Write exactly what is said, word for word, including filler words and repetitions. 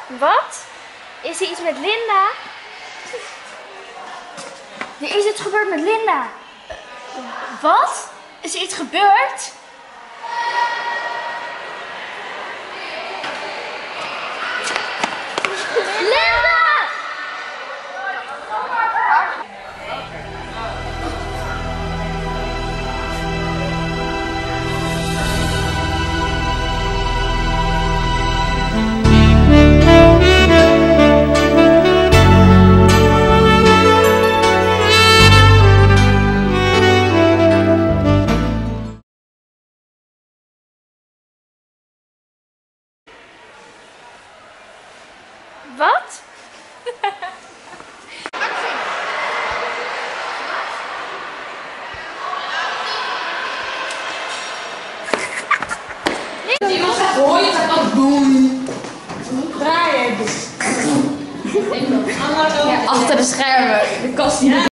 Wat? Is er iets met Linda? Er is iets gebeurd met Linda. Wat? Is er iets gebeurd? Linda! Wat? Die jongens gaat gooien, gaat dan boem. Draaien. Achter de schermen. De kast die